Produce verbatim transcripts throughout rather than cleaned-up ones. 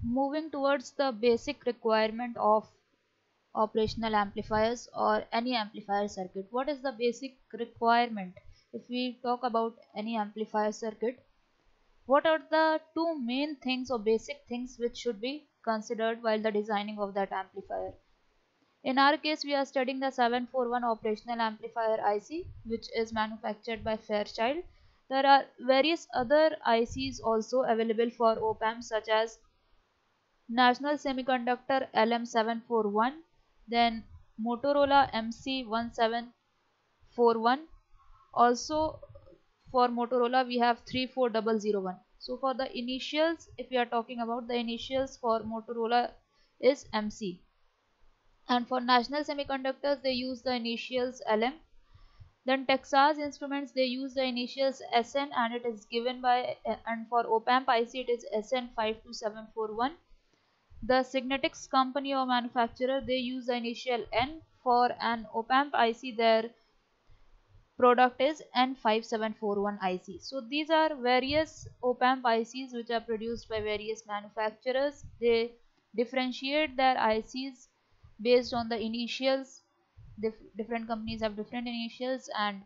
moving towards the basic requirement of operational amplifiers or any amplifier circuit. What is the basic requirement? If we talk about any amplifier circuit, what are the two main things or basic things which should be considered while the designing of that amplifier? In our case, we are studying the seven forty-one operational amplifier I C, which is manufactured by Fairchild. There are various other I Cs also available for op-amps, such as National Semiconductor L M seven forty-one, then Motorola M C seventeen forty-one. Also for Motorola we have three four zero zero one. So for the initials, if we are talking about the initials for Motorola is M C, and for National Semiconductors they use the initials L M. Then Texas Instruments, they use the initials S N, and it is given by, and for op-amp I C it is S N five two seven four one. The Signetics company or manufacturer, they use the initial N. For an op-amp I C, their product is N five seven four one I C. So these are various op-amp I Cs which are produced by various manufacturers. They differentiate their I Cs based on the initials. Dif different companies have different initials and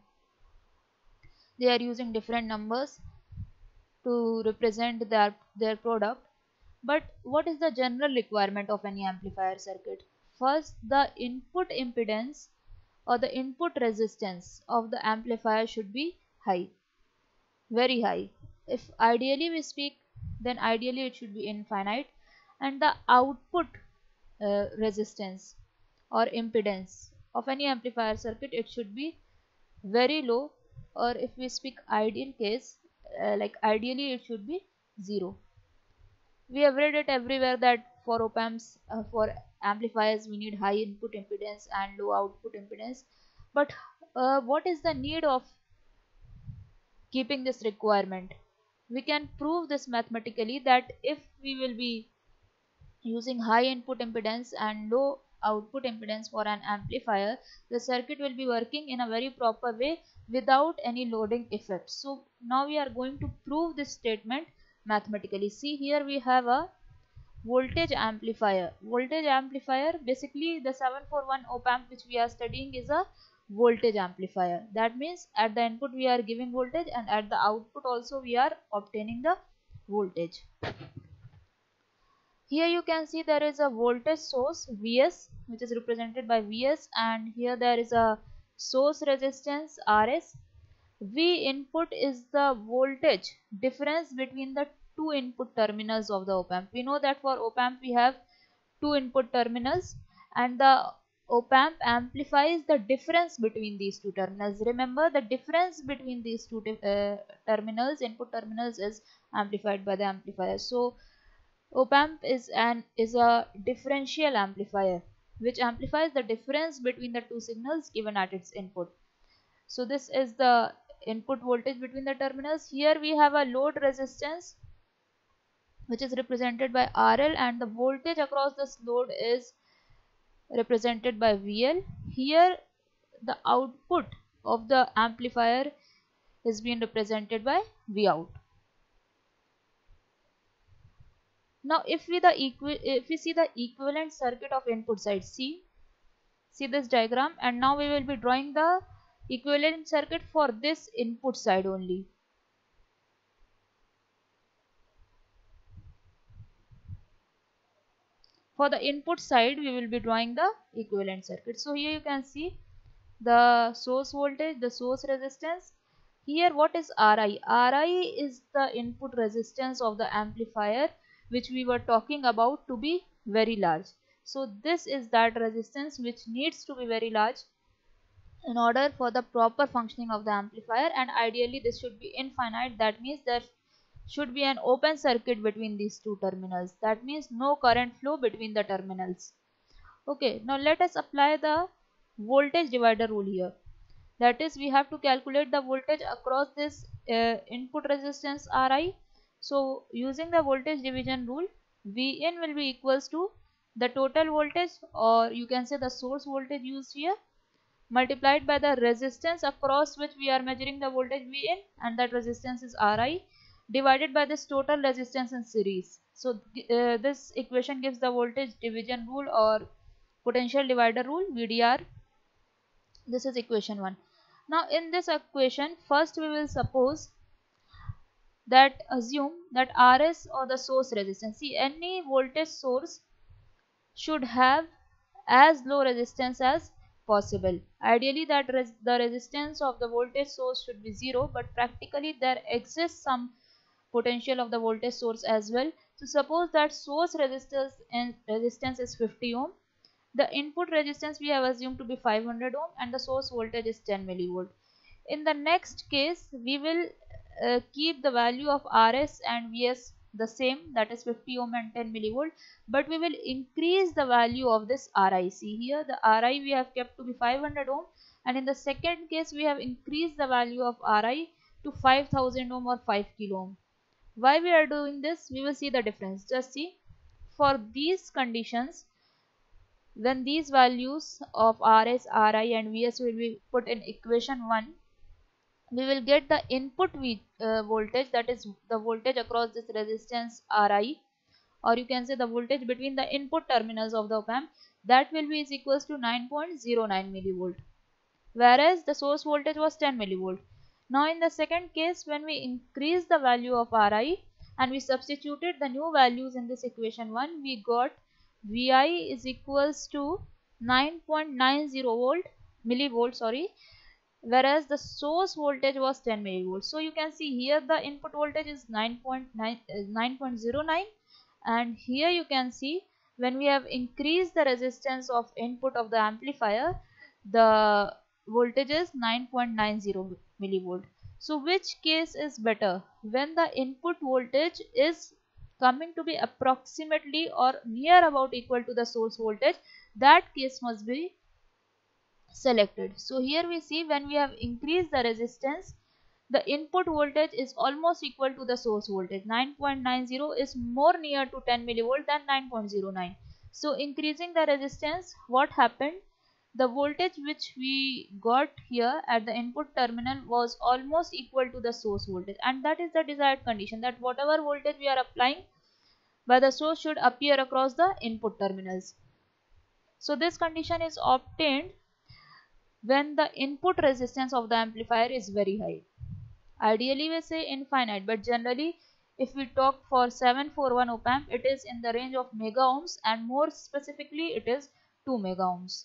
they are using different numbers to represent their, their product. But what is the general requirement of any amplifier circuit? First, the input impedance or the input resistance of the amplifier should be high, very high. If ideally we speak, then ideally it should be infinite, and the output uh, resistance or impedance of any amplifier circuit, it should be very low, or if we speak ideal case, uh, like ideally it should be zero. We have read it everywhere that for op-amps, uh, for amplifiers, we need high input impedance and low output impedance. But uh, what is the need of keeping this requirement? We can prove this mathematically, that if we will be using high input impedance and low output impedance for an amplifier, the circuit will be working in a very proper way without any loading effect. So now we are going to prove this statement mathematically. See, here we have a voltage amplifier. Voltage amplifier, basically the seven forty-one op-amp which we are studying is a voltage amplifier. That means at the input we are giving voltage, and at the output also we are obtaining the voltage. Here you can see there is a voltage source Vs, which is represented by Vs, and here there is a source resistance Rs. V input is the voltage difference between the two input terminals of the op-amp. We know that for op-amp we have two input terminals, and the op-amp amplifies the difference between these two terminals. Remember, the difference between these two uh, terminals, input terminals, is amplified by the amplifier. So op-amp is an is a differential amplifier which amplifies the difference between the two signals given at its input. So this is the input voltage between the terminals. Here we have a load resistance which is represented by R L, and the voltage across this load is represented by V L. Here the output of the amplifier is being represented by V out. Now if we the equi if we see the equivalent circuit of input side, see see this diagram, and now we will be drawing the equivalent circuit for this input side only. For the input side we will be drawing the equivalent circuit. So here you can see the source voltage, the source resistance. Here what is R I? R I is the input resistance of the amplifier which we were talking about to be very large. So this is that resistance which needs to be very large in order for the proper functioning of the amplifier, and ideally this should be infinite. That means there should be an open circuit between these two terminals. That means no current flow between the terminals. Okay, now let us apply the voltage divider rule here. That is, we have to calculate the voltage across this uh, input resistance R I. So using the voltage division rule, V in will be equals to the total voltage, or you can say the source voltage used here, multiplied by the resistance across which we are measuring the voltage V in, and that resistance is R I, divided by this total resistance in series. So uh, this equation gives the voltage division rule or potential divider rule, V D R. This is equation one. Now in this equation, first we will suppose that assume that R S or the source resistance. See, any voltage source should have as low resistance as possible. Ideally, that res the resistance of the voltage source should be zero, but practically there exists some potential of the voltage source as well. So suppose that source resistance and resistance is fifty ohm. The input resistance we have assumed to be five hundred ohm and the source voltage is ten millivolt. In the next case, we will uh, keep the value of R S and V S the same, that is fifty ohm and ten millivolt, but we will increase the value of this R I. See here, the R I we have kept to be five hundred ohm, and in the second case we have increased the value of R I to five thousand ohm or five kilo ohm. Why we are doing this? We will see the difference. Just see, for these conditions, when these values of R S, R I and V S will be put in equation one, we will get the input v, uh, voltage, that is the voltage across this resistance R I, or you can say the voltage between the input terminals of the op-amp, that will be is equals to nine point zero nine millivolt, whereas the source voltage was ten millivolt. Now in the second case, when we increase the value of R I and we substituted the new values in this equation one, we got V I is equals to nine point nine zero volt millivolt, sorry, whereas the source voltage was ten millivolts. So you can see here the input voltage is nine point nine uh, nine point zero nine, and here you can see when we have increased the resistance of input of the amplifier, the voltage is nine point nine zero millivolt. So which case is better? When the input voltage is coming to be approximately or near about equal to the source voltage, that case must be selected. So here we see when we have increased the resistance, the input voltage is almost equal to the source voltage. nine point nine zero is more near to ten millivolt than nine point zero nine. So increasing the resistance, what happened? The voltage which we got here at the input terminal was almost equal to the source voltage, and that is the desired condition, that whatever voltage we are applying by the source should appear across the input terminals. So this condition is obtained when the input resistance of the amplifier is very high. Ideally we say infinite, but generally if we talk for seven forty-one op amp, it is in the range of mega ohms, and more specifically it is two mega ohms.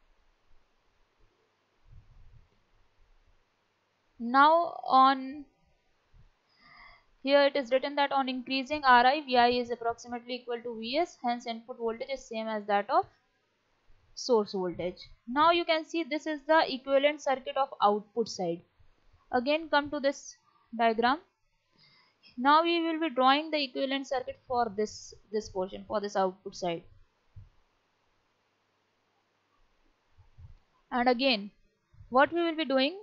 Now on here it is written that on increasing R I, V I is approximately equal to V S, hence input voltage is same as that of source voltage. Now you can see this is the equivalent circuit of output side. Again come to this diagram. Now we will be drawing the equivalent circuit for this this portion, for this output side. And again, what we will be doing,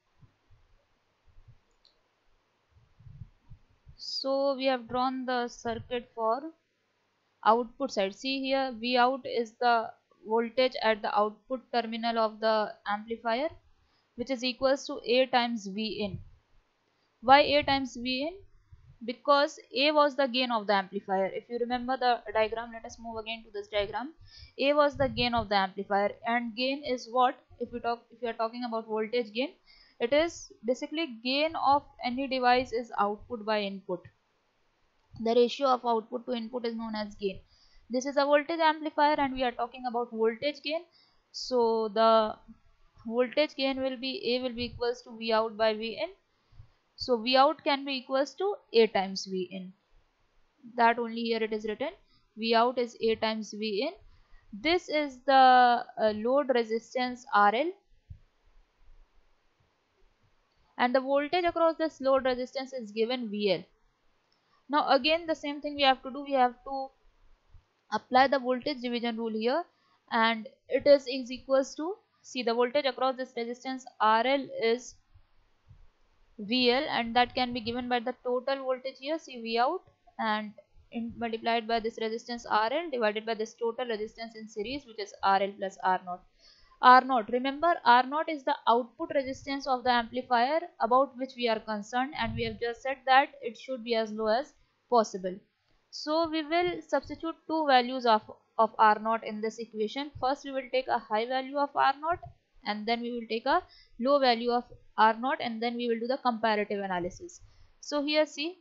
so we have drawn the circuit for output side. See here, V out is the voltage at the output terminal of the amplifier, which is equals to A times V in. Why A times V in? Because A was the gain of the amplifier. If you remember the diagram, let us move again to this diagram. A was the gain of the amplifier, and gain is what? If we talk, if you are talking about voltage gain, it is basically gain of any device is output by input. The ratio of output to input is known as gain. This is a voltage amplifier and we are talking about voltage gain. So the voltage gain will be A will be equals to V out by V in. So V out can be equals to A times V in. That only here it is written. V out is A times V in. This is the uh, load resistance R L. And the voltage across this load resistance is given V L. Now again the same thing we have to do. We have to apply the voltage division rule here, and it is is equals to, see, the voltage across this resistance R L is V L, and that can be given by the total voltage here, see, V out, and in, multiplied by this resistance R L divided by this total resistance in series, which is R L plus R naught. R naught, remember, R naught is the output resistance of the amplifier about which we are concerned, and we have just said that it should be as low as possible. So we will substitute two values of, of R naught in this equation. First we will take a high value of R naught, and then we will take a low value of R naught, and then we will do the comparative analysis. So here see,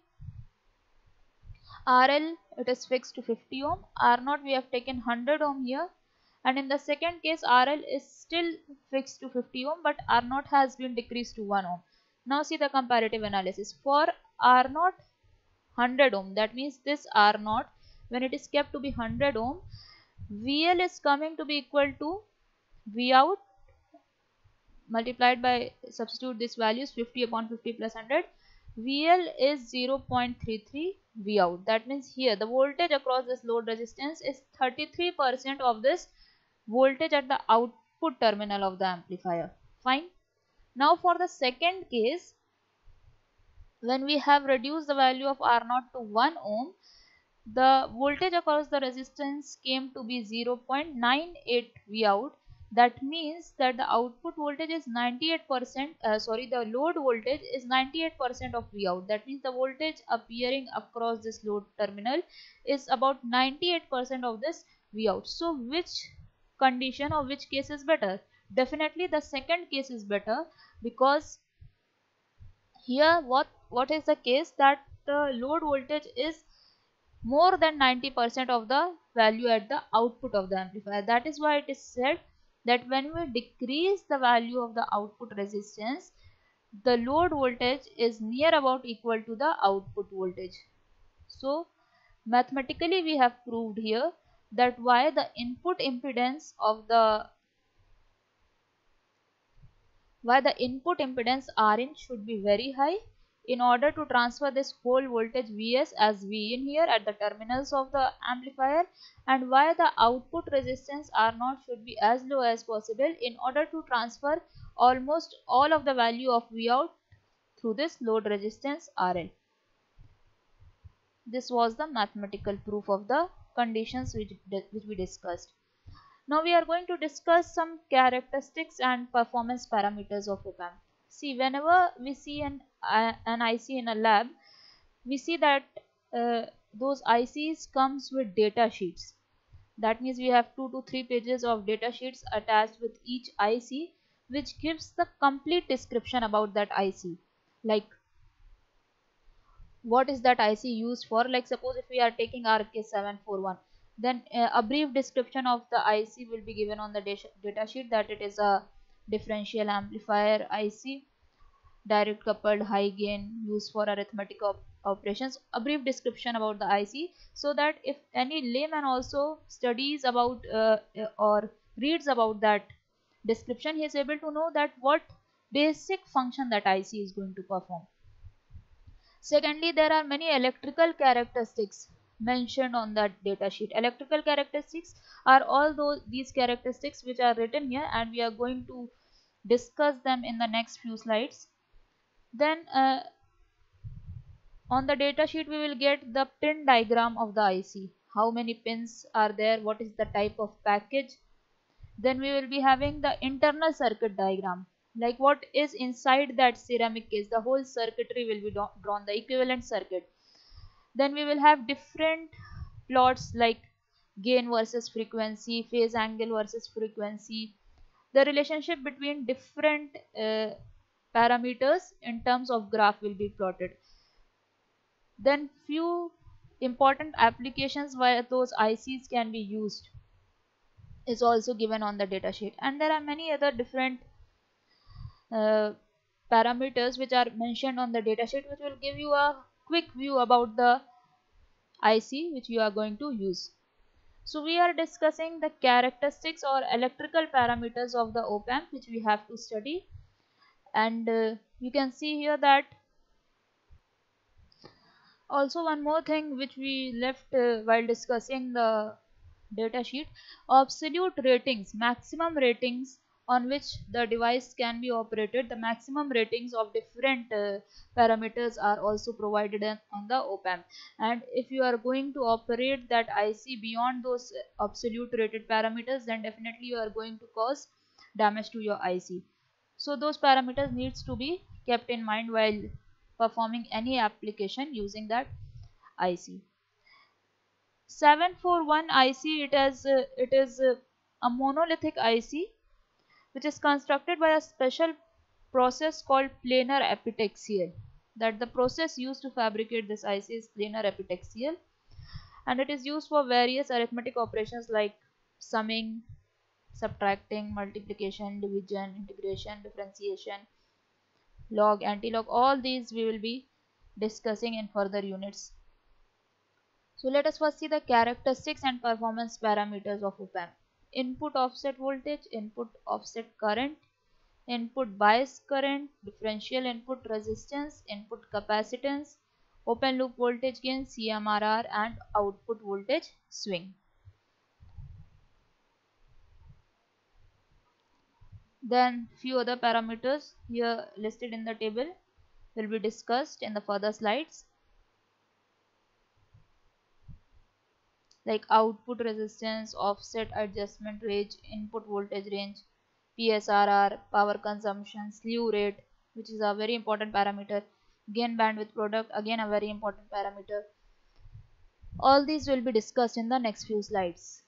R L, it is fixed to fifty ohm, R naught we have taken one hundred ohm here, and in the second case R L is still fixed to fifty ohm, but R naught has been decreased to one ohm. Now see the comparative analysis. For R naught one hundred ohm, that means this R naught, when it is kept to be one hundred ohm, V L is coming to be equal to V out multiplied by, substitute this values, fifty upon fifty plus one hundred, V L is zero point three three V out. That means here the voltage across this load resistance is thirty-three percent of this voltage at the output terminal of the amplifier. Fine. Now for the second case, when we have reduced the value of R naught to one ohm, the voltage across the resistance came to be zero point nine eight V out. That means that the output voltage is ninety-eight percent, uh, sorry, the load voltage is ninety-eight percent of V out. That means the voltage appearing across this load terminal is about ninety-eight percent of this V out. So which condition or which case is better? Definitely the second case is better, because here what what is the case, that the load voltage is more than ninety percent of the value at the output of the amplifier. That is why it is said that when we decrease the value of the output resistance, the load voltage is near about equal to the output voltage. So mathematically we have proved here that why the input impedance of the why the input impedance Rin should be very high in order to transfer this whole voltage Vs as Vin here at the terminals of the amplifier, and why the output resistance R naught should be as low as possible in order to transfer almost all of the value of V out through this load resistance R L. This was the mathematical proof of the conditions which, which we discussed. Now we are going to discuss some characteristics and performance parameters of op-amp. See, whenever we see an, uh, an I C in a lab, we see that uh, those I Cs comes with data sheets. That means we have two to three pages of data sheets attached with each I C, which gives the complete description about that I C. Like what is that I C used for? Like suppose if we are taking R K seven forty-one, then uh, a brief description of the I C will be given on the data sheet, that it is a differential amplifier I C, direct coupled high gain, used for arithmetic op operations. A brief description about the I C, so that if any layman also studies about uh, or reads about that description, he is able to know that what basic function that I C is going to perform. Secondly, there are many electrical characteristics mentioned on that data sheet. Electrical characteristics are all those these characteristics which are written here, and we are going to discuss them in the next few slides. Then uh, on the data sheet we will get the pin diagram of the I C. How many pins are there? What is the type of package? Then we will be having the internal circuit diagram, like what is inside that ceramic case. The whole circuitry will be drawn, the equivalent circuit. Then we will have different plots like gain versus frequency, phase angle versus frequency, the relationship between different uh, parameters in terms of graph will be plotted. Then few important applications where those I Cs can be used is also given on the data sheet, and there are many other different uh, parameters which are mentioned on the data sheet, which will give you a quick view about the I C which you are going to use. So we are discussing the characteristics or electrical parameters of the op-amp which we have to study, and uh, you can see here that also one more thing which we left uh, while discussing the data sheet: absolute ratings, maximum ratings on which the device can be operated. The maximum ratings of different uh, parameters are also provided on the op-amp, and if you are going to operate that I C beyond those absolute rated parameters, then definitely you are going to cause damage to your I C. So those parameters needs to be kept in mind while performing any application using that I C. seven forty-one I C, it is uh, it is uh, a monolithic I C which is constructed by a special process called planar epitaxial. That the process used to fabricate this I C is planar epitaxial, and it is used for various arithmetic operations like summing, subtracting, multiplication, division, integration, differentiation, log, antilog. All these we will be discussing in further units. So let us first see the characteristics and performance parameters of op amp. Input offset voltage, input offset current, input bias current, differential input resistance, input capacitance, open loop voltage gain, C M R R, and output voltage swing. Then few other parameters here listed in the table will be discussed in the further slides, like output resistance, offset adjustment range, input voltage range, P S R R, power consumption, slew rate, which is a very important parameter, gain bandwidth product, again a very important parameter. All these will be discussed in the next few slides.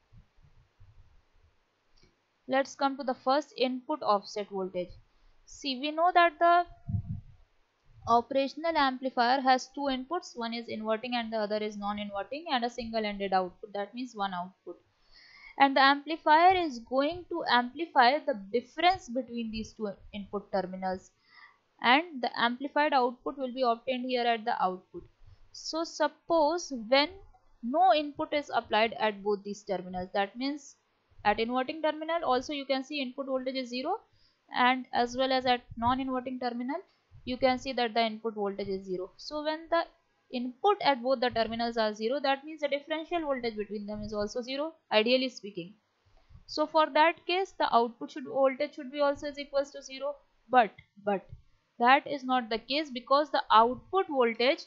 Let's come to the first, input offset voltage. See, we know that the operational amplifier has two inputs, one is inverting and the other is non-inverting, and a single-ended output, that means one output. And the amplifier is going to amplify the difference between these two input terminals, and the amplified output will be obtained here at the output. So suppose when no input is applied at both these terminals, that means at inverting terminal also you can see input voltage is zero, and as well as at non-inverting terminal you can see that the input voltage is zero. So when the input at both the terminals are zero, that means the differential voltage between them is also zero, ideally speaking. So for that case the output should voltage should be also is equals to zero, but but that is not the case, because the output voltage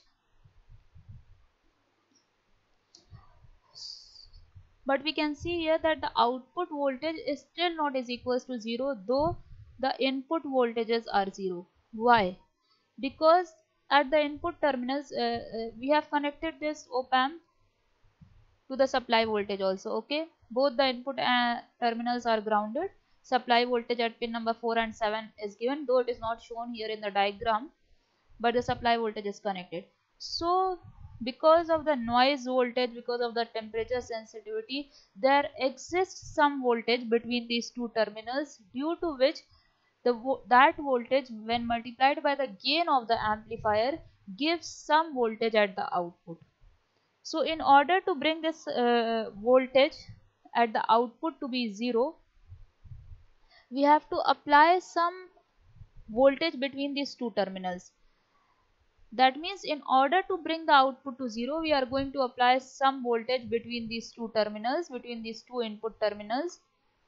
but we can see here that the output voltage is still not is equals to zero, though the input voltages are zero. Why? Because at the input terminals uh, uh, we have connected this op amp to the supply voltage also. Okay, both the input uh, terminals are grounded. Supply voltage at pin number four and seven is given, though it is not shown here in the diagram, but the supply voltage is connected. So because of the noise voltage, because of the temperature sensitivity, there exists some voltage between these two terminals, due to which the vo that voltage when multiplied by the gain of the amplifier gives some voltage at the output. So in order to bring this uh, voltage at the output to be zero, we have to apply some voltage between these two terminals. That means in order to bring the output to zero, we are going to apply some voltage between these two terminals, between these two input terminals.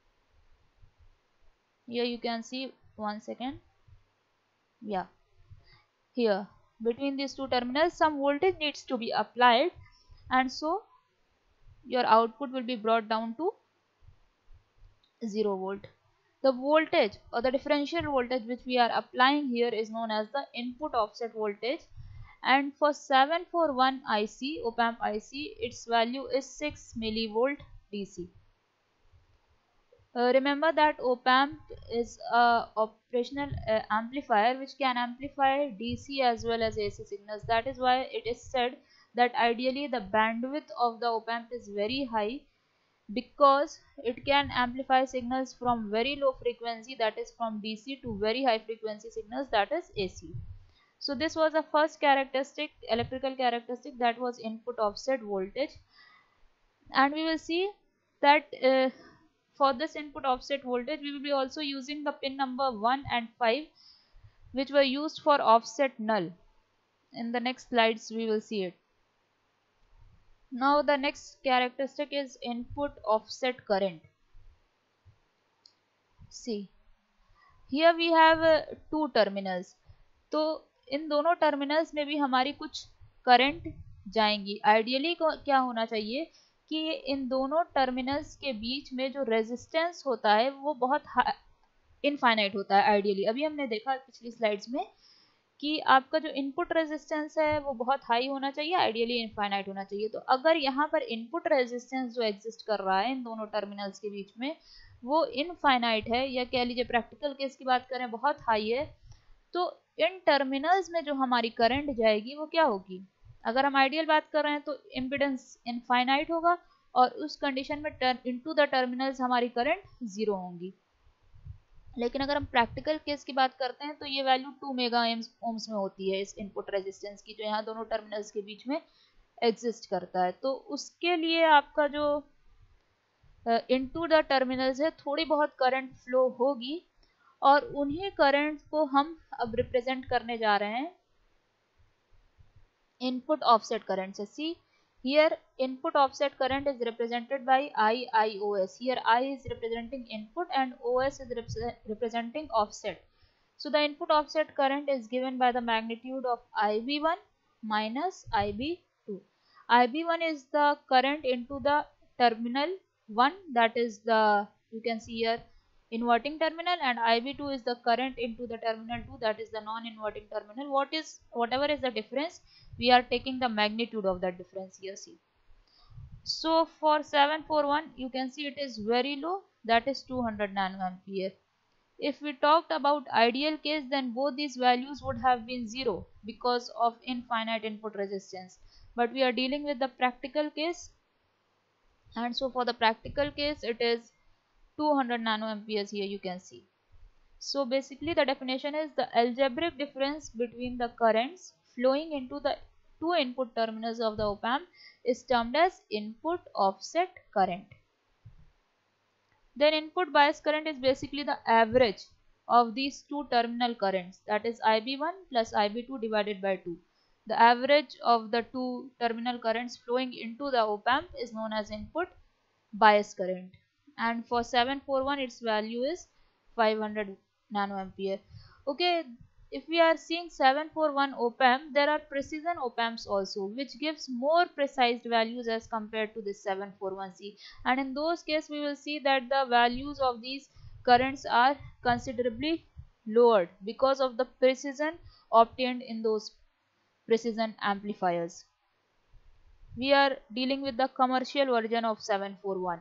Here you can see, one second. Yeah, here between these two terminals some voltage needs to be applied, and so your output will be brought down to zero volt. The voltage or the differential voltage which we are applying here is known as the input offset voltage, and for seven forty-one I C, op amp I C, its value is six millivolt D C. Uh, remember that op amp is a operational uh, amplifier which can amplify D C as well as A C signals. That is why it is said that ideally the bandwidth of the op amp is very high, because it can amplify signals from very low frequency, that is from D C, to very high frequency signals, that is A C. So this was the first characteristic, electrical characteristic, that was input offset voltage. And we will see that uh, for this input offset voltage we will be also using the pin number one and five, which were used for offset null. In the next slides we will see it. Now the next characteristic is input offset current. See, here we have uh, two terminals. तो इन दोनों terminals में भी हमारी कुछ current जाएंगी. Ideally क्या होना चाहिए कि इन दोनों टर्मिनल्स के बीच में जो रेजिस्टेंस होता है वो बहुत इनफाइनाइट होता है आइडियली. अभी हमने देखा पिछली स्लाइड्स में कि आपका जो इनपुट रेजिस्टेंस है वो बहुत हाई होना चाहिए, आइडियली इनफाइनाइट होना चाहिए। तो अगर यहाँ पर इनपुट रेजिस्टेंस जो एग्जिस्ट कर रहा है इन दोनों टर्मिनल्स के बीच में वो इनफाइनाइट है, या कह लीजिए प्रैक्टिकल केस की बात करें बहुत हाई है, तो इन टर्मिनल्स में जो हमारी करंट जाएगी वो क्या होगी? अगर हम आइडियल बात कर रहे हैं तो इम्पिडेंस इनफाइनाइट होगा और उस कंडीशन में इनटू द टर्मिनल्स हमारी करंट जीरो होंगी। लेकिन अगर हम प्रैक्टिकल केस की बात करते हैं तो ये वैल्यू टू मेगा ओम्स में होती है इस इनपुट रेजिस्टेंस की, जो यहाँ दोनों टर्मिनल्स के बीच में एग्जिस्ट करता है। तो उसके लिए आपका जो इनटू द टर्मिनल्स है थोड़ी बहुत करंट फ्लो होगी, और उन्हीं करंट को हम अब रिप्रेजेंट करने जा रहे हैं इनपुट ऑफसेट करंट से। सी here input offset current is represented by I I O S. Here I is representing input and O S is rep representing offset. So the input offset current is given by the magnitude of I B one minus I B two. I B one is the current into the terminal one, that is the, you can see here, inverting terminal, and I B two is the current into the terminal two, that is the non-inverting terminal. What is whatever is the difference, we are taking the magnitude of that difference here. See, so for seven forty-one you can see it is very low, that is two hundred nanoampere. If we talked about ideal case, then both these values would have been zero because of infinite input resistance, but we are dealing with the practical case, and so for the practical case it is two hundred nanoamperes here, you can see. So basically the definition is the algebraic difference between the currents flowing into the two input terminals of the op-amp is termed as input offset current. Then input bias current is basically the average of these two terminal currents, that is I B one plus I B two divided by two. The average of the two terminal currents flowing into the op-amp is known as input bias current, and for seven forty-one its value is five hundred nanoampere. Okay, if we are seeing seven forty-one op-amp, there are precision op-amps also which gives more precise values as compared to this seven forty-one C, and in those cases we will see that the values of these currents are considerably lowered because of the precision obtained in those precision amplifiers. We are dealing with the commercial version of seven forty-one.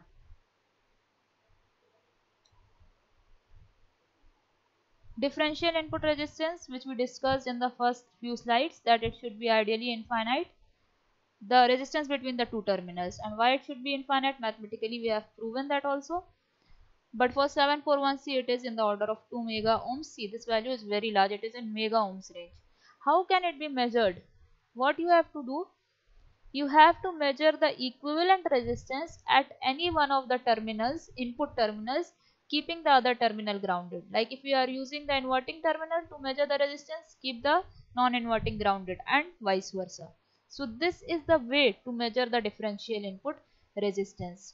Differential input resistance, which we discussed in the first few slides, that it should be ideally infinite, the resistance between the two terminals. And why it should be infinite, mathematically we have proven that also. But for seven forty-one C it is in the order of two mega ohms. See, this value is very large, it is in mega ohms range. How can it be measured? What you have to do, you have to measure the equivalent resistance at any one of the terminals, input terminals, keeping the other terminal grounded. Like if we are using the inverting terminal to measure the resistance, keep the non-inverting grounded, and vice versa. So this is the way to measure the differential input resistance.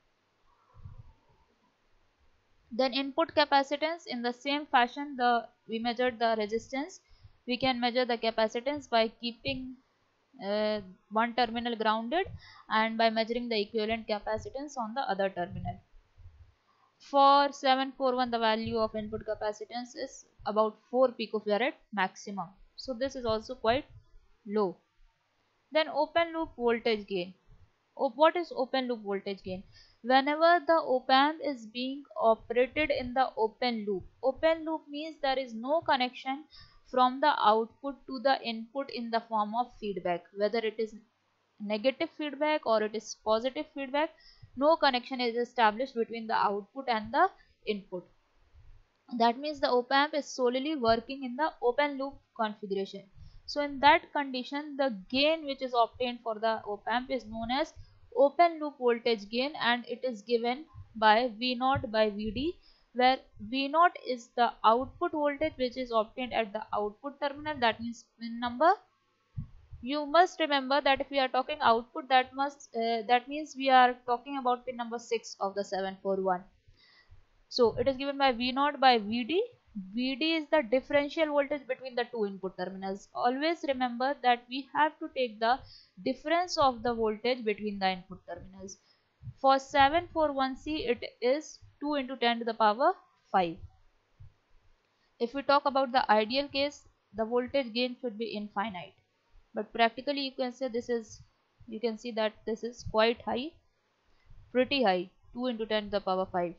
Then input capacitance, in the same fashion the we measured the resistance, we can measure the capacitance by keeping uh, one terminal grounded and by measuring the equivalent capacitance on the other terminal. For seven forty-one the value of input capacitance is about four picofarad maximum, so this is also quite low. Then open loop voltage gain. What is open loop voltage gain? Whenever the op-amp is being operated in the open loop, open loop means there is no connection from the output to the input in the form of feedback, whether it is negative feedback or it is positive feedback, no connection is established between the output and the input. That means the op-amp is solely working in the open loop configuration. So in that condition the gain which is obtained for the op-amp is known as open loop voltage gain, and it is given by V zero by V D, where V zero is the output voltage which is obtained at the output terminal, that means pin number. You must remember that if we are talking output, that must uh, that means we are talking about pin number six of the seven forty-one. So it is given by V zero by V D. V D is the differential voltage between the two input terminals. Always remember that we have to take the difference of the voltage between the input terminals. For seven forty-one C it is two into ten to the power five. If we talk about the ideal case, the voltage gain should be infinite, but practically you can say this is, you can see that this is quite high, pretty high, two into ten to the power five.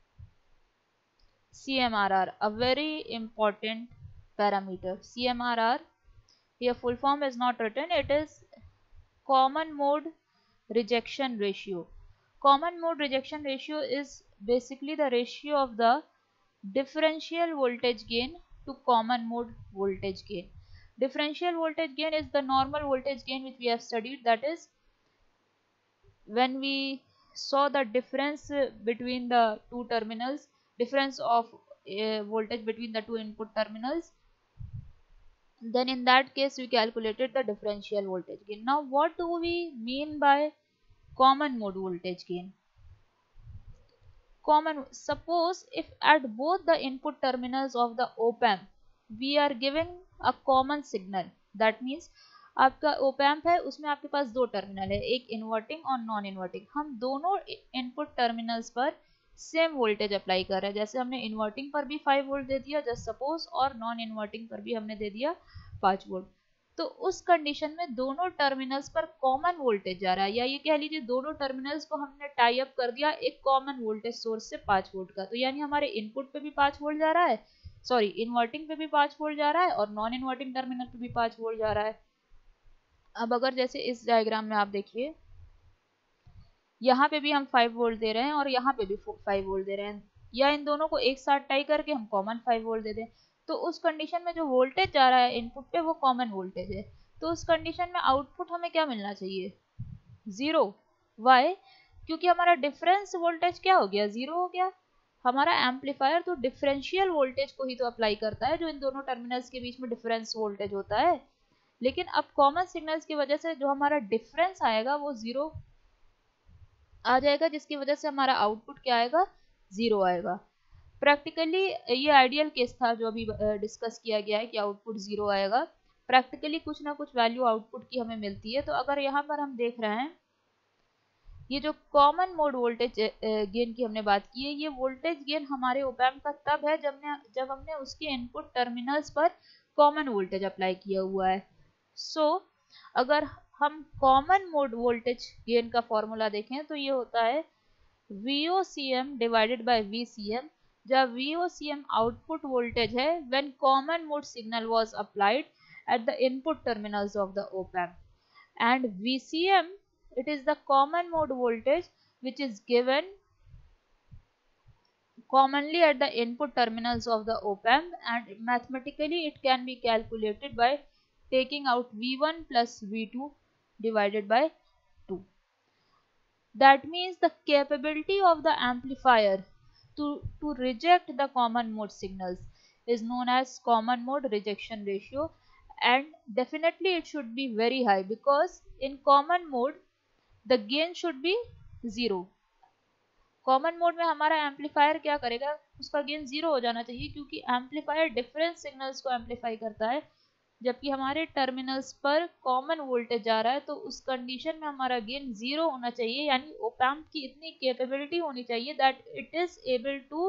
C M R R, a very important parameter. C M R R, here full form is not written, it is common mode rejection ratio. Common mode rejection ratio is basically the ratio of the differential voltage gain to common mode voltage gain. Differential voltage gain is the normal voltage gain which we have studied, that is when we saw the difference between the two terminals, difference of uh, voltage between the two input terminals, then in that case we calculated the differential voltage gain. Now what do we mean by common mode voltage gain? Common, suppose if at both the input terminals of the op-amp we are given a common signal, that means आपका op-amp है, उसमें आपके पास दो terminal है, एक inverting और non inverting, हम दोनों इनपुट टर्मिनल्स पर सेम वोल्टेज अप्लाई कर रहे हैं, जैसे हमने इन्वर्टिंग पर भी फाइव वोल्ट दे दिया जस्ट सपोज, और नॉन इन्वर्टिंग पर भी हमने दे दिया पाँच वोल्ट, तो उस कंडीशन में दोनों टर्मिनल्स पर कॉमन वोल्टेज जा रहा है, या ये कह लीजिए दोनों टर्मिनल्स को हमने टाई अप कर दिया एक कॉमन वोल्टेज सोर्स से पाँच वोल्ट का, तो यानी हमारे इनपुट पे भी पाँच वोल्ट जा रहा है, सॉरी इन्वर्टिंग पे भी पाँच वोल्ट जा रहा है और नॉन इन्वर्टिंग टर्मिनल पे भी पाँच वोल्ट जा रहा है। अब अगर जैसे इस डायग्राम में आप देखिए, यहाँ पे भी हम फाइव वोल्ट दे रहे हैं और यहाँ पे भी फाइव वोल्ट दे रहे हैं, या इन दोनों को एक साथ टाई करके हम कॉमन फाइव वोल्ट दे दें, तो उस कंडीशन में जो वोल्टेज जा रहा है इनपुट पे वो कॉमन वोल्टेज है, तो उस कंडीशन में आउटपुट हमें क्या मिलना चाहिए, जीरो। वाई? क्योंकि हमारा डिफरेंस वोल्टेज क्या हो गया, जीरो हो गया। हमारा एम्पलीफायर तो डिफरेंशियल वोल्टेज को ही तो अप्लाई करता है जो इन दोनों टर्मिनल्स के बीच में डिफरेंस वोल्टेज होता है, लेकिन अब कॉमन सिग्नल्स की वजह से जो हमारा डिफरेंस आएगा वो जीरो आ जाएगा, जिसकी वजह से हमारा आउटपुट क्या आएगा, जीरो आएगा। प्रैक्टिकली ये आइडियल केस था जो अभी डिस्कस किया गया है कि आउटपुट जीरो आएगा, प्रैक्टिकली कुछ ना कुछ वैल्यू आउटपुट की हमें मिलती है। तो अगर यहाँ पर हम देख रहे हैं ये जो कॉमन मोड वोल्टेज गेन की हमने बात की है, ये वोल्टेज गेन हमारे ओपैम्प का तब है जब ने जब हमने उसके इनपुट टर्मिनल्स पर कॉमन वोल्टेज अप्लाई किया हुआ है। सो so, अगर हम कॉमन मोड वोल्टेज गेन का फॉर्मूला देखें तो ये होता है V O C M divided by V C M, जहाँ V O C M output voltage है when common mode signal was applied at the input terminals of the op-amp, and V C M, it is the common mode voltage which is given commonly at the input terminals of the op-amp, and mathematically it can be calculated by taking out V one plus V two divided by two. That means the capability of the amplifier to to reject the common mode signals is known as common mode rejection ratio, and definitely it should be very high because in common mode the gain should be zero. Common mode में हमारा amplifier क्या करेगा, उसका gain zero हो जाना चाहिए, क्योंकि amplifier difference signals को एम्पलीफाई करता है, जबकि हमारे टर्मिनल्स पर कॉमन वोल्टेज जा रहा है, तो उस कंडीशन में हमारा गेन जीरो होना चाहिए, यानी ओपैम्प की इतनी कैपेबिलिटी होनी चाहिए that it is able to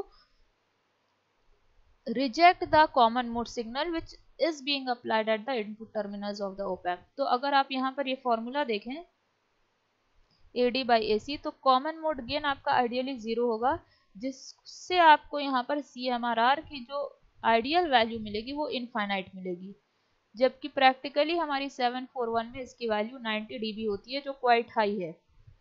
reject the common mode signal which is being applied at the input terminals of the op-amp. तो अगर आप यहाँ पर ये फॉर्मूला देखें A D by A C, तो कॉमन मोड गेन आपका आइडियली जीरो होगा, जिससे आपको यहाँ पर C M R R की जो आइडियल वैल्यू मिलेगी वो इनफाइनाइट मिलेगी, जबकि प्रैक्टिकली हमारी सेवन फोर वन में इसकी वैल्यू नाइंटी डी बी होती है जो क्वाइट हाई है।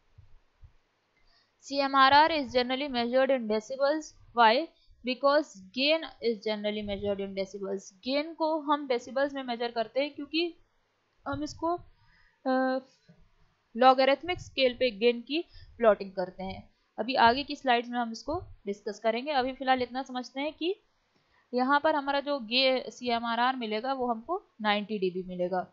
C M R R is generally measured in decibels. Why? Because gain is generally measured in decibels. Gain को हम डेसिबल्स में मेजर करते हैं क्योंकि हम इसको लॉगरिथमिक स्केल पे गेन की प्लॉटिंग करते हैं। अभी आगे की स्लाइड्स में हम इसको डिस्कस करेंगे, अभी फिलहाल इतना समझते हैं कि यहाँ पर हमारा जो गे सी एम आर आर मिलेगा वो हमको नाइंटी डी बी मिलेगा।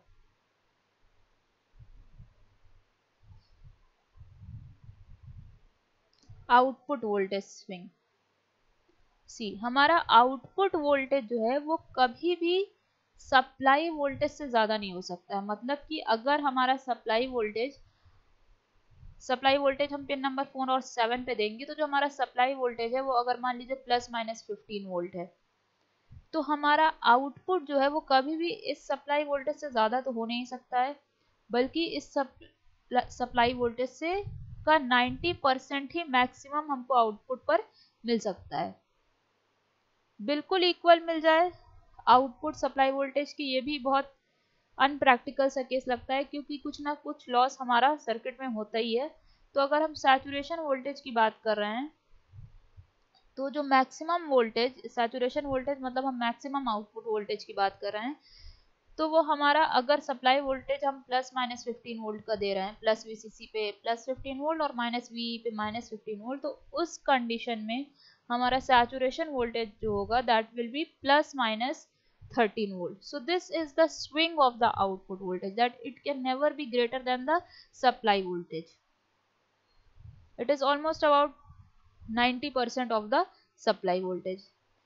आउटपुट वोल्टेज स्विंग, सी हमारा आउटपुट वोल्टेज जो है वो कभी भी सप्लाई वोल्टेज से ज्यादा नहीं हो सकता है। मतलब कि अगर हमारा सप्लाई वोल्टेज सप्लाई वोल्टेज हम पिन नंबर फोर और सेवन पे देंगे, तो जो हमारा सप्लाई वोल्टेज है वो अगर मान लीजिए प्लस माइनस फिफ्टीन वोल्ट है, तो हमारा आउटपुट जो है वो कभी भी इस सप्लाई वोल्टेज से ज़्यादा तो हो नहीं सकता है, बल्कि इस सप्लाई वोल्टेज से का नब्बे परसेंट ही मैक्सिमम हमको आउटपुट पर मिल सकता है। बिल्कुल इक्वल मिल जाए आउटपुट सप्लाई वोल्टेज की, ये भी बहुत अनप्रैक्टिकल सा केस लगता है, क्योंकि कुछ ना कुछ लॉस हमारा सर्किट में होता ही है। तो अगर हम सैचुरेशन वोल्टेज की बात कर रहे हैं, तो जो मैक्सिमम वोल्टेज, सैचुरेशन वोल्टेज मतलब हम मैक्सिमम आउटपुट वोल्टेज की बात कर रहे हैं, तो वो हमारा, अगर सप्लाई वोल्टेज हम प्लस माइनस फिफ्टीन वोल्ट का दे रहे हैं, प्लस वीसीसी पे प्लस फिफ्टीन वोल्ट और माइनस वी पे माइनस फिफ्टीन वोल्ट, तो उस कंडीशन में हमारा सैचुरेशन वोल्टेज जो होगा that will be plus minus thirteen volt. So this is the swing of the output voltage, that it can never be greater than the supply voltage. It is almost about ninety percent of the supply voltage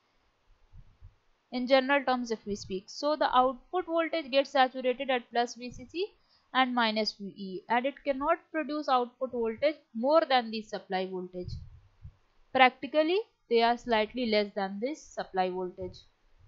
in general terms if we speak. So the output voltage gets saturated at plus V C C and minus V E, and it cannot produce output voltage more than the supply voltage. Practically they are slightly less than this supply voltage.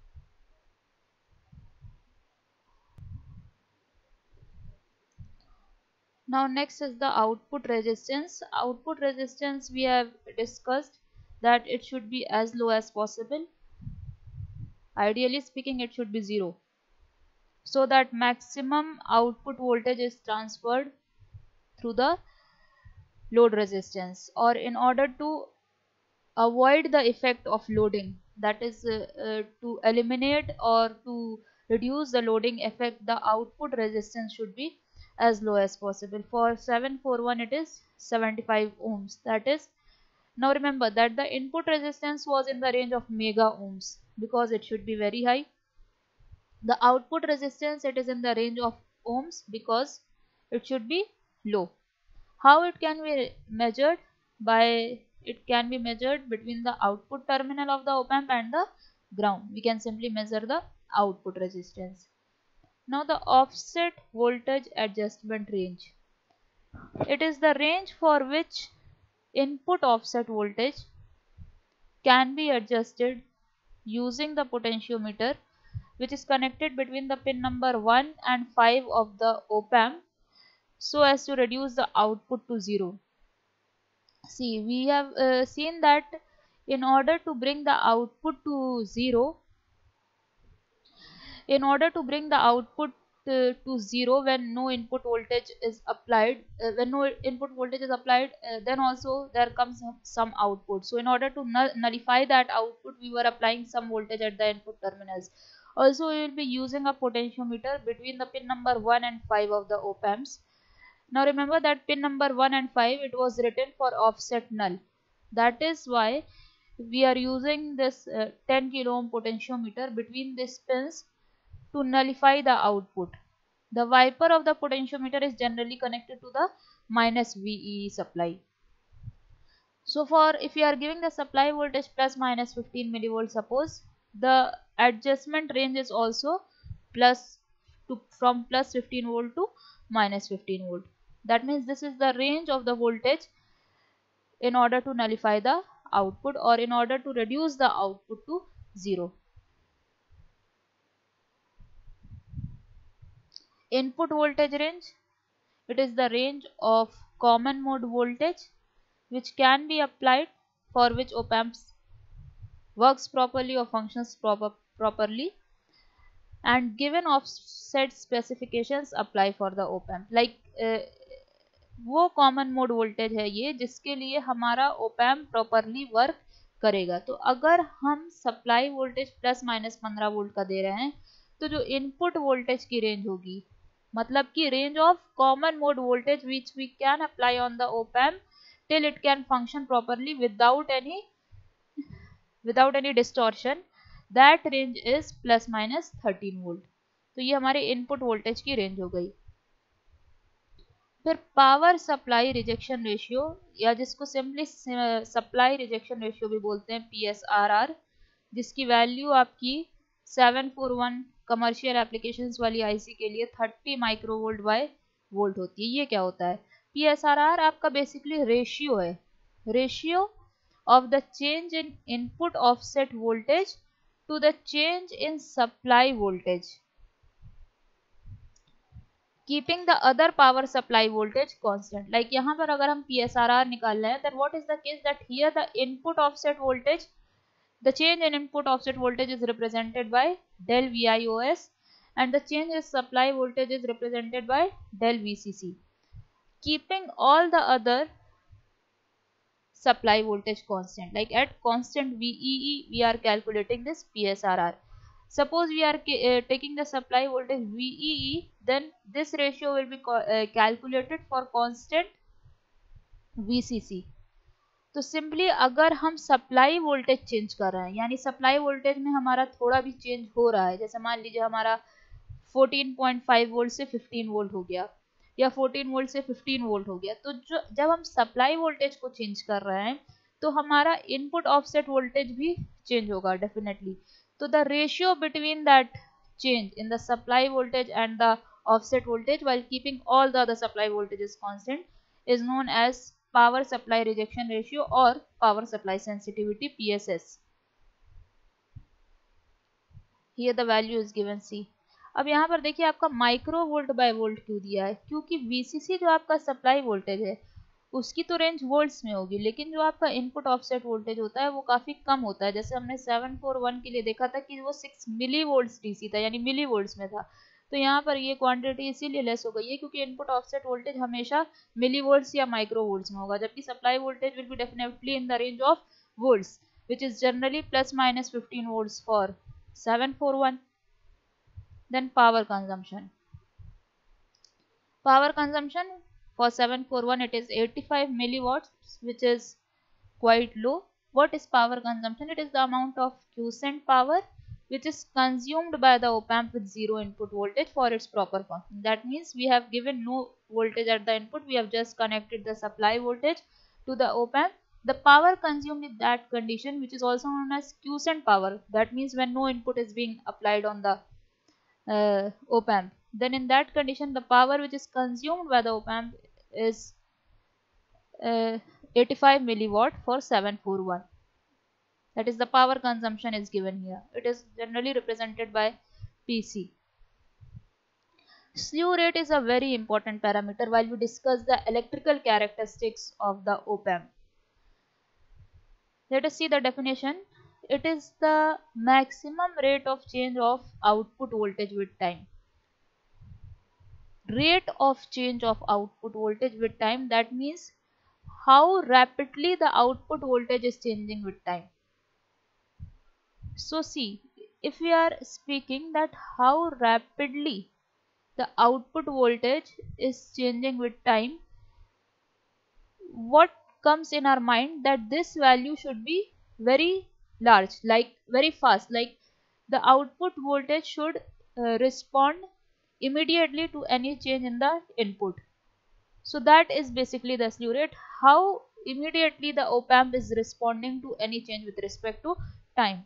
Now next is the output resistance. Output resistance we have discussed that it should be as low as possible. Ideally speaking, it should be zero, so that maximum output voltage is transferred through the load resistance. Or in order to avoid the effect of loading, that is uh, uh, to eliminate or to reduce the loading effect, the output resistance should be as low as possible. For seven forty-one it is seventy-five ohms. That is, now remember that the input resistance was in the range of mega ohms because it should be very high. The output resistance, it is in the range of ohms because it should be low. How it can be measured? By, it can be measured between the output terminal of the op-amp and the ground. We can simply measure the output resistance. Now the offset voltage adjustment range. It is the range for which input offset voltage can be adjusted using the potentiometer, which is connected between the pin number one and five of the op-amp, so as to reduce the output to zero. See, we have uh, seen that in order to bring the output to zero, in order to bring the output uh, to zero when no input voltage is applied, uh, when no input voltage is applied, uh, then also there comes some output. So in order to null nullify that output, we were applying some voltage at the input terminals. Also, we will be using a potentiometer between the pin number one and five of the op-amps. Now remember that pin number one and five, it was written for offset null. That is why we are using this uh, ten kilo ohm potentiometer between these pins to nullify the output. The wiper of the potentiometer is generally connected to the minus V E supply. So for, if you are giving the supply voltage plus minus fifteen millivolts, suppose, the adjustment range is also plus to from plus fifteen volt to minus fifteen volt. That means this is the range of the voltage in order to nullify the output or in order to reduce the output to zero. Input voltage range, it is the range of common mode voltage which can be applied, for which op-amps works properly or functions proper properly, and given offset specifications apply for the op-amp. Like uh, वो common mode voltage है ये जिसके लिए हमारा op-amp properly work करेगा. तो अगर हम सप्लाई वोल्टेज प्लस माइनस पंद्रह वोल्ट का दे रहे हैं, तो जो इनपुट वोल्टेज की रेंज होगी, मतलब कि range of common mode voltage which we can apply on the op-amp till it can function properly without any without any distortion, that range is plus minus thirteen volt. तो ये हमारे input voltage की range हो गई. फिर power supply rejection ratio, या जिसको simply supply rejection ratio भी बोलते हैं, पी एस आर आर, जिसकी वैल्यू आपकी seven four one commercial applications वाली आईसी के लिए थर्टी माइक्रोवोल्ट बाय वोल्ट होती है. ये क्या होता है? पी एस आर आर आपका बेसिकली रेशियो है, ratio of the change in input offset voltage to the change in supply voltage, keeping the other power supply voltage constant. Like यहाँ पर अगर हम P S R R निकाल रहे हैं, then what is the case that here the input offset voltage, the change in input offset voltage is represented by del V I O S, and the change in supply voltage is represented by del V C C, keeping all the other supply voltage constant. Like at constant V E E we are calculating this P S R R. Suppose we are uh, taking the supply voltage V E E, then this ratio will be uh, calculated for constant V C C. तो simply अगर हम supply voltage change कर रहे हैं, यानी supply voltage में हमारा थोड़ा भी चेंज हो रहा है, जैसे मान लीजिए हमारा फोर्टीन पॉइंट फाइव वोल्ट से फिफ्टीन वोल्ट हो गया या फोर्टीन वोल्ट से फिफ्टीन वोल्ट हो गया, तो जो जब हम सप्लाई वोल्टेज को चेंज कर रहे हैं तो हमारा इनपुट ऑफसेट वोल्टेज भी चेंज होगा डेफिनेटली. तो the ratio between that change in the supply voltage and the offset voltage while keeping all the other supply voltages constant is known as power supply rejection ratio और power supply sensitivity P S S. Here the value is given C. अब यहाँ पर देखिए आपका micro volt by volt क्यों दिया है, क्योंकि V C C जो आपका सप्लाई वोल्टेज है उसकी तो रेंज वोल्ट्स में होगी, लेकिन जो आपका इनपुट ऑफसेट वोल्टेज होता है वो काफी कम होता है. जैसे हमने सेवन फोर वन के लिए देखा था कि वो सिक्स मिली वोल्ट्स डीसी था, यानी मिली वोल्ट्स में था. तो यहाँ पर ये क्वांटिटी इसीलिए लेस हो गई है क्योंकि इनपुट ऑफसेट वोल्टेज हमेशा मिली वोल्ट्स या माइक्रो वोल्ट्स में होगा, जबकि supply voltage will be definitely in the range of volts which is generally plus minus fifteen volts for seven four one. Then power consumption. Power consumption for seven four one it is eighty-five milliwatts, which is quite low. What is power consumption? It is the amount of quiescent power which is consumed by the op-amp with zero input voltage for its proper function. That means we have given no voltage at the input, we have just connected the supply voltage to the op-amp. The power consumed in that condition, which is also known as quiescent power, that means when no input is being applied on the uh, op-amp, then in that condition the power which is consumed by the op-amp is uh, eighty-five milliwatt for seven four one. That is the power consumption is given here. It is generally represented by P C. Slew rate is a very important parameter while we discuss the electrical characteristics of the op-amp. Let us see the definition. It is the maximum rate of change of output voltage with time. Rate of change of output voltage with time, that means how rapidly the output voltage is changing with time. So see, if we are speaking that how rapidly the output voltage is changing with time, what comes in our mind that this value should be very large, like very fast, like the output voltage should uh, respond immediately to any change in the input. So that is basically the slew rate, how immediately the op-amp is responding to any change with respect to time.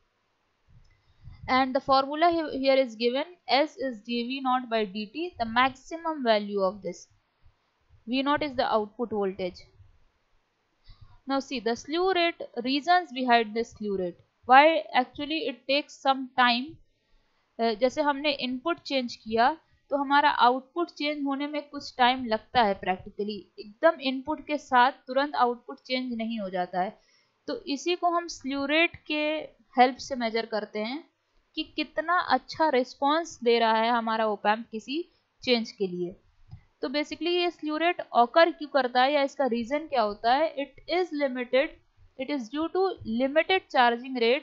And the formula here is given, S is dV naught by dt, the maximum value of this. V naught is the output voltage. Now see the slew rate, reasons behind this slew rate. Why actually it takes some time. uh, जैसे हमने input change किया तो हमारा output change होने में कुछ time लगता है प्रैक्टिकली, एकदम इनपुट के साथ तुरंत आउटपुट चेंज नहीं हो जाता है. तो इसी को हम स्ल्यू रेट के हेल्प से मेजर करते हैं कि कितना अच्छा रिस्पॉन्स दे रहा है हमारा op-amp किसी चेंज के लिए. तो बेसिकली ये स्ल्यू रेट ऑकर क्यों करता है या इसका रीजन क्या होता है? It is limited, it is due to limited charging rate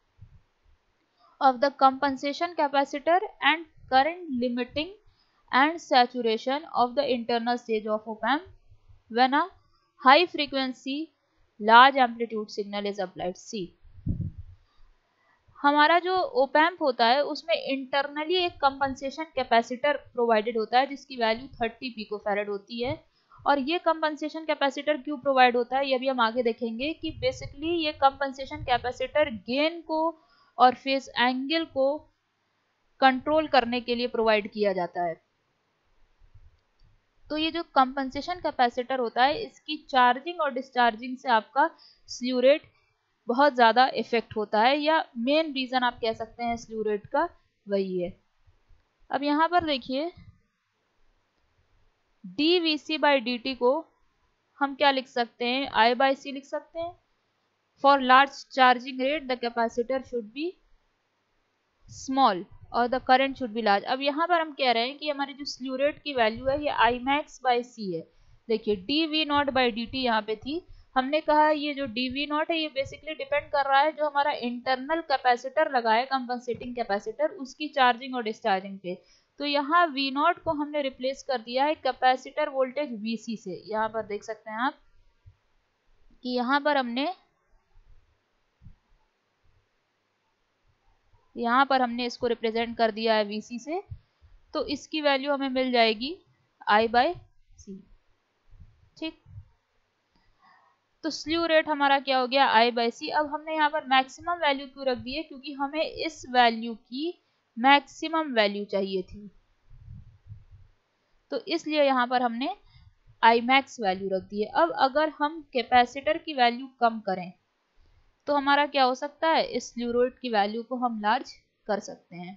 of the compensation capacitor and current limiting and saturation of the internal stage of op-amp when a high frequency large amplitude signal is applied. See, हमारा जो op-amp होता है उसमें internally एक compensation capacitor provided होता है जिसकी value thirty picofarad होती है. और ये कंपनसेशन कैपेसिटर क्यों प्रोवाइड होता है ये भी हम आगे देखेंगे कि बेसिकली ये कंपनसेशन कैपेसिटर गेन को और फेज एंगल को कंट्रोल करने के लिए प्रोवाइड किया जाता है. तो ये जो कंपनसेशन कैपेसिटर होता है इसकी चार्जिंग और डिस्चार्जिंग से आपका स्ल्यू रेट बहुत ज़्यादा इफेक्ट होता है, या मेन रीज़न आप कह सकते हैं स्ल्यू रेट का वही है। अब यहाँ पर देखिए D V C by D T को हम क्या लिख सकते हैं, आई बाई सी लिख सकते हैं। For large charging rate the capacitor should be small और the current should be large. अब यहाँ पर हम कह रहे हैं कि हमारी जो स्ल्यू रेट की वैल्यू है ये आई मैक्स बाई सी है। देखिए D V naught by D T यहाँ पे थी, हमने कहा ये जो डी वी नॉट है ये बेसिकली डिपेंड कर रहा है जो हमारा इंटरनल कैपेसिटर लगा है कंपनसेटिंग कैपेसिटर, उसकी चार्जिंग और डिस्चार्जिंग पे। तो यहाँ वी नॉट को हमने रिप्लेस कर दिया है कैपेसिटर वोल्टेज वी सी से। यहाँ पर देख सकते हैं आप कि यहाँ पर हमने यहाँ पर हमने इसको रिप्रेजेंट कर दिया है वी सी से, तो इसकी वैल्यू हमें मिल जाएगी आई बाई सी। ठीक, तो स्ल्यू रेट हमारा क्या हो गया, आई बाई सी। अब हमने यहाँ पर मैक्सिमम वैल्यू क्यों रख दी है, क्योंकि हमें इस वैल्यू की मैक्सिमम वैल्यू चाहिए थी, तो इसलिए यहाँ पर हमने आई मैक्स वैल्यू रख दी है। अब अगर हम कैपेसिटर की वैल्यू कम करें तो हमारा क्या हो सकता है, इस स्ल्यू रेट की वैल्यू को हम लार्ज कर सकते हैं,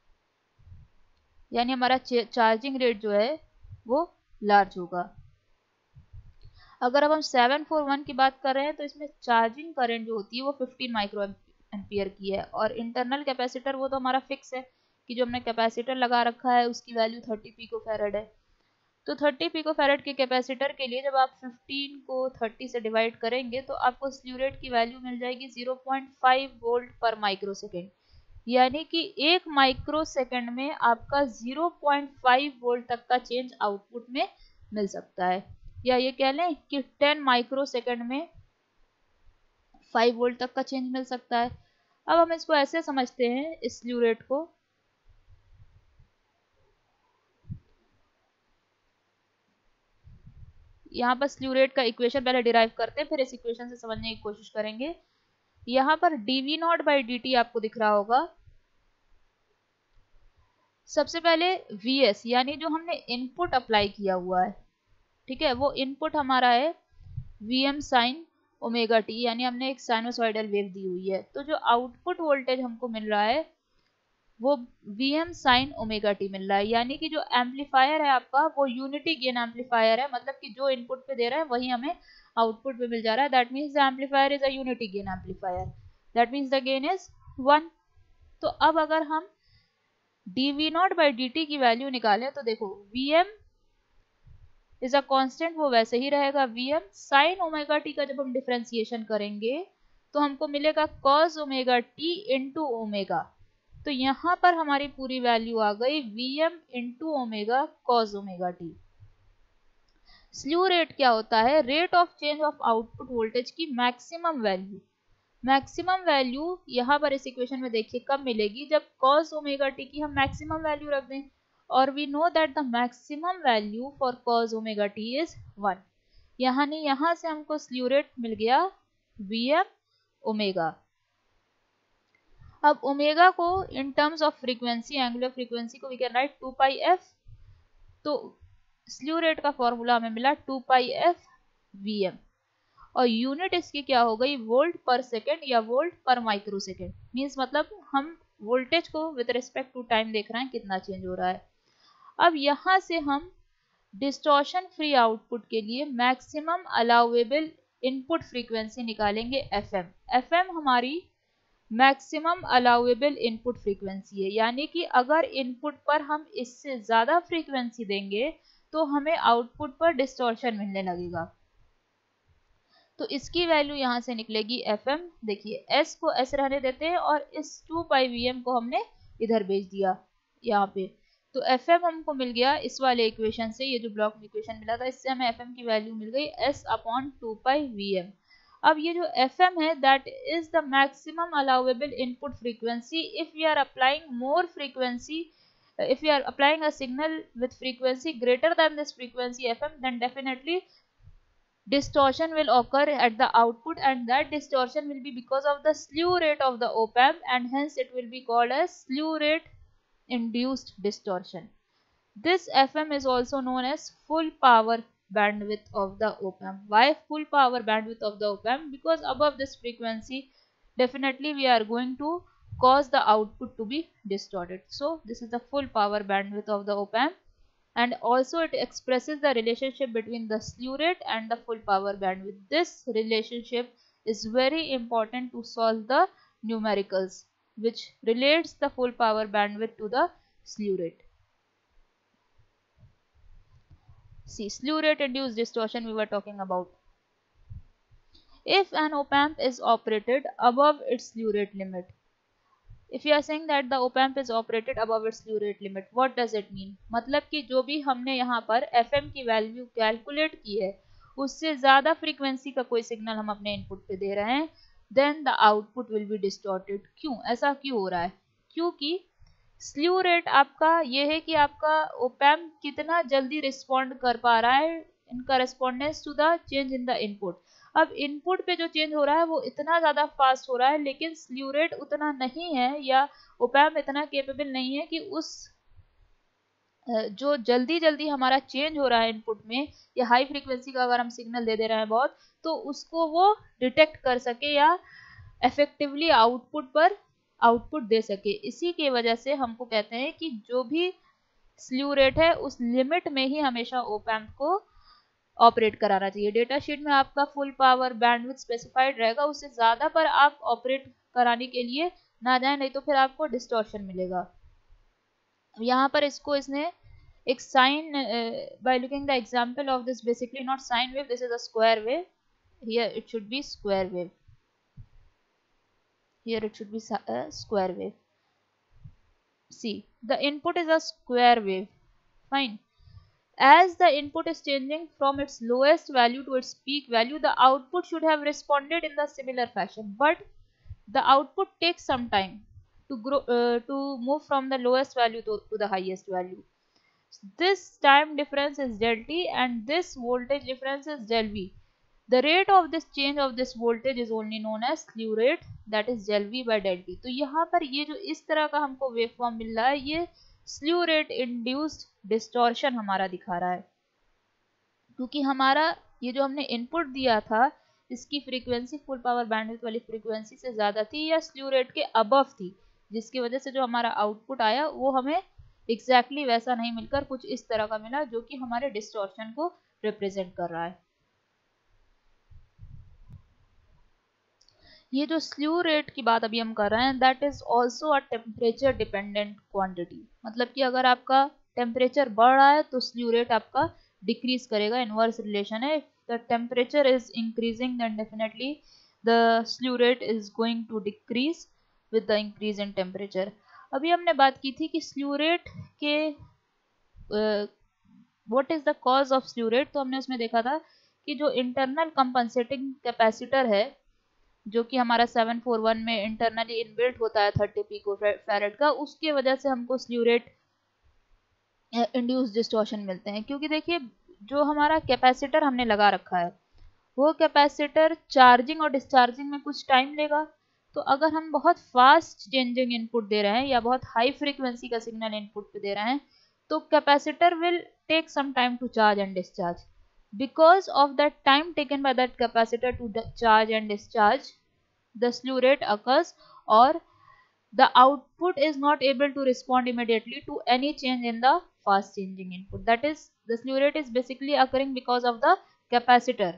यानी हमारा चार्जिंग रेट जो है वो लार्ज होगा। अगर अब हम सेवन फोर वन की बात कर रहे हैं तो इसमें चार्जिंग करंट जो होती है वो फिफ्टीन माइक्रो एम्पियर की है, और इंटरनल कैपेसिटर वो तो हमारा फिक्स है कि जो हमने कैपेसिटर लगा रखा है उसकी वैल्यू थर्टी पिको फैरेड है। तो थर्टी पिको फैरेड के कैपेसिटर के लिए जब आप फिफ्टीन को थर्टी से डिवाइड करेंगे तो आपको स्ल्यू रेट की वैल्यू मिल जाएगी ज़ीरो पॉइंट फाइव वोल्ट पर माइक्रो सेकेंड, यानी कि एक माइक्रो सेकेंड में आपका ज़ीरो पॉइंट फाइव वोल्ट तक का चेंज आउटपुट में मिल सकता है, या ये कह लें कि टेन माइक्रो सेकेंड में फाइव वोल्ट तक का चेंज मिल सकता है। अब हम इसको ऐसे समझते हैं इस स्ल्यू रेट को, यहाँ पर स्ल्यू रेट का इक्वेशन पहले डिराइव करते हैं, फिर इस इक्वेशन से समझने की कोशिश करेंगे। यहाँ पर D V naught by D T आपको दिख रहा होगा। सबसे पहले वी एस यानी जो हमने इनपुट अप्लाई किया हुआ है, ठीक है, वो इनपुट हमारा है V M sine omega T, यानी हमने एक साइनोसॉइडल वेव दी हुई है। तो जो आउटपुट वोल्टेज हमको मिल रहा है वो V M sine omega T मिल रहा है, यानी कि जो एम्पलीफायर है आपका वो यूनिटी गेन एम्पलीफायर है, मतलब कि जो इनपुट पे दे रहा है वही हमें आउटपुट पे मिल जा रहा है। That means the amplifier is a unity gain amplifier, that means the gain is one. तो अब अगर हम D V naught by D T की वैल्यू निकालें तो देखो V M is a constant, वो वैसे ही रहेगा V M sine omega T का जब हम डिफरेंशिएशन करेंगे तो हमको मिलेगा cos omega T into omega. तो यहाँ पर हमारी पूरी वैल्यू आ गई V M into omega cos omega T. Slew rate क्या होता है, rate of change of output voltage की मैक्सिमम वैल्यू। मैक्सिमम वैल्यू यहाँ पर इस इक्वेशन में देखिए कब मिलेगी, जब कॉस ओमेगा टी की हम मैक्सिमम वैल्यू रख दें, और we know that the maximum value for cos omega T is one, यानी यहाँ से हमको स्ल्यू रेट मिल गया वी एम ओमेगा। अब ओमेगा को in terms of frequency, angular frequency को we can write two pi F, तो स्ल्यू रेट का फॉर्मूला हमें मिला two pi F V M, और यूनिट इसकी क्या हो गई, वोल्ट पर सेकेंड या वोल्ट पर माइक्रो सेकेंड। मीन्स मतलब हम वोल्टेज को विद रिस्पेक्ट टू टाइम देख रहे हैं कितना चेंज हो रहा है। अब यहाँ से हम डिस्टॉर्शन फ्री आउटपुट के लिए मैक्सिमम अलाउएबल इनपुट फ्रीक्वेंसी निकालेंगे एफ एम। एफ एम हमारी मैक्सिमम अलाउएबल इनपुट फ्रीक्वेंसी है, यानी कि अगर इनपुट पर हम इससे ज़्यादा फ्रीक्वेंसी देंगे तो हमें आउटपुट पर डिस्टॉर्शन मिलने लगेगा। तो इसकी वैल्यू यहाँ से निकलेगी एफ एम, देखिए एस को एस रहने देते हैं और इस टू पाई वी एम को हमने इधर भेज दिया यहाँ पे, तो एफ एम हमको मिल गया इस वाले इक्वेशन से, ये जो ब्लॉक में इक्वेशन मिला था इससे हमें एफ एम की वैल्यू मिल गई S upon two pi V M. अब ये जो एफ एम है that is the maximum allowable input frequency if we are applying more frequency, if we are applying a signal with frequency greater than this frequency F M, then definitely distortion will occur at the output, and that distortion will be because of the slew rate of the op-amp, and hence it will be called as slew rate induced distortion. This F M is also known as full power bandwidth of the op-amp. Why full power bandwidth of the op-amp? Because above this frequency definitely we are going to cause the output to be distorted. So this is the full power bandwidth of the op-amp, and also it expresses the relationship between the slew rate and the full power bandwidth. This relationship is very important to solve the numericals, which relates the full power bandwidth to the slew rate. See, slew rate induced distortion we were talking about. If an op-amp is operated above its slew rate limit, if you are saying that the op-amp is operated above its slew rate limit, what does it mean? मतलब कि जो भी हमने यहाँ पर F M की value calculate की है उससे ज़्यादा फ्रीक्वेंसी का कोई सिग्नल हम अपने इनपुट पे दे रहे हैं, then the output will be distorted. क्यों ऐसा क्यों हो रहा है? क्योंकि स्ल्यू रेट आपका ये है कि आपका op-amp कितना जल्दी रिस्पॉन्ड कर पा रहा है in correspondence to the change in the input. अब इनपुट पे जो चेंज हो रहा है वो इतना ज़्यादा फास्ट हो रहा है, लेकिन स्ल्यू रेट उतना नहीं है या op-amp इतना केपेबल नहीं है कि उस जो जल्दी जल्दी हमारा चेंज हो रहा है इनपुट में या हाई फ्रीक्वेंसी का अगर हम सिग्नल दे दे रहे हैं बहुत, तो उसको वो डिटेक्ट कर सके या इफेक्टिवली आउटपुट पर आउटपुट दे सके. इसी की वजह से हमको कहते हैं कि जो भी स्ल्यू रेट है उस लिमिट में ही हमेशा op-amp को ऑपरेट कराना चाहिए. डेटा शीट में आपका फुल पावर बैंडविड्थ स्पेसिफाइड रहेगा, उससे ज़्यादा पर आप ऑपरेट कराने के लिए ना जाए, नहीं तो फिर आपको डिस्टॉर्शन मिलेगा. यहाँ पर इसको इसने एक sine by looking the example of this, basically not sine wave, this is a square wave. Here it should be square wave. Here it should be a square wave. See, the input is a square wave. Fine. As the input is changing from its lowest value to its peak value, the output should have responded in the similar fashion. But the output takes some time to grow, uh, to move from the lowest value to, to the highest value. This time difference is del T and this voltage difference is del V. The rate of this change of this voltage is only known as slew rate, that is del V by del T. तो यहाँ पर ये जो इस तरह का हमको waveform मिल रहा है, ये slew rate induced distortion हमारा दिखा रहा है, क्योंकि हमारा ये जो हमने इनपुट दिया था इसकी फ्रीक्वेंसी फुल पावर बैंडविड्थ वाली फ्रीक्वेंसी से ज़्यादा थी या स्ल्यू रेट के अबव थी, जिसकी वजह से जो हमारा आउटपुट आया वो हमें एग्जैक्टली exactly वैसा नहीं मिलकर कुछ इस तरह का मिला, जो कि हमारे डिस्टॉर्शन को रिप्रेजेंट कर रहा है. ये जो स्ल्यू रेट की बात अभी हम कर रहे हैं, that is also a temperature dependent quantity. मतलब कि अगर आपका टेम्परेचर बढ़ रहा है तो स्ल्यू रेट आपका डिक्रीज करेगा. इनवर्स रिलेशन है. If the temperature is increasing then definitely the slew rate is going to decrease with the increase in temperature. अभी हमने बात की थी कि स्ल्यू रेट के what is the cause of slew rate. तो हमने उसमें देखा था कि जो इंटरनल कंपनसेटिंग कैपेसिटर है, जो कि हमारा सेवन फोर वन में इंटरनली इनबिल्ट होता है थर्टी पिको फैरेड का, उसके वजह से हमको स्ल्यू रेट इंड्यूस डिस्टॉर्शन मिलते हैं. क्योंकि देखिए जो हमारा कैपेसिटर हमने लगा रखा है वो कैपेसिटर चार्जिंग और डिस्चार्जिंग में कुछ टाइम लेगा. तो अगर हम बहुत फास्ट चेंजिंग इनपुट दे रहे हैं या बहुत हाई फ्रीक्वेंसी का सिग्नल इनपुट पे दे रहे हैं, तो capacitor will take some time to charge and discharge. Because of that time taken by that capacitor to charge and discharge, the slew rate occurs, or the output is not able to respond immediately to any change in the fast changing input. That is, the slew rate is basically occurring because of the capacitor.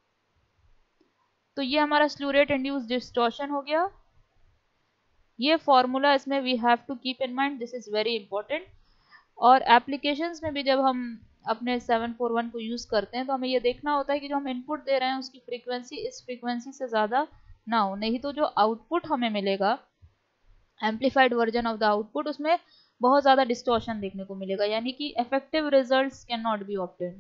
तो ये हमारा slew rate induced distortion हो गया. ये formula इसमें we have to keep in mind, this is very important. और applications में भी जब हम अपने सेवन फोर वन को यूज़ करते हैं तो हमें ये देखना होता है कि जो हम इनपुट दे रहे हैं उसकी फ्रीक्वेंसी इस फ्रीक्वेंसी से ज़्यादा ना हो, नहीं तो जो आउटपुट हमें मिलेगा amplified version of the output, उसमें बहुत ज़्यादा डिस्टॉर्शन देखने को मिलेगा, यानी कि effective results can not be obtained.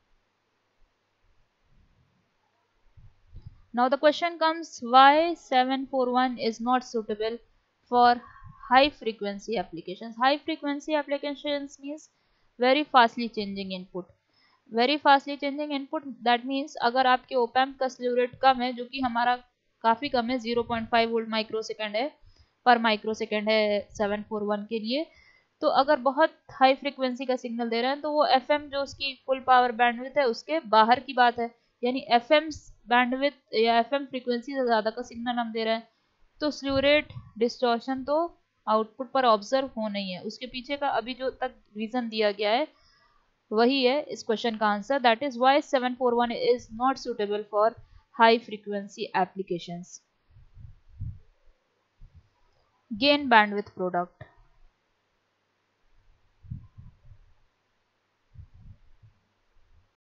Now the question comes, why seven four one is not suitable for high frequency applications. High frequency applications means very fastly changing input. Very fastly changing input, that means अगर आपके op-amp का slew rate कम है, जो कि हमारा काफ़ी कम है, zero point five volt micro second है पर माइक्रो सेकेंड है सेवन फोर वन के लिए, तो अगर बहुत हाई फ्रिक्वेंसी का सिग्नल दे रहे हैं तो वो एफएम जो उसकी फुल पावर बैंडविड्थ है उसके बाहर की बात है, यानी एफएम बैंडविड्थ या एफएम फ्रीक्वेंसी से ज़्यादा का सिग्नल हम दे रहे हैं तो स्ल्यू रेट डिस्टॉर्शन तो आउटपुट पर ऑब्जर्व हो नहीं है। उसके पीछे का अभी जो तक रीज़न दिया गया है वही है इस क्वेश्चन का answer, that is why seven four one is not suitable for high frequency applications. Gain bandwidth product,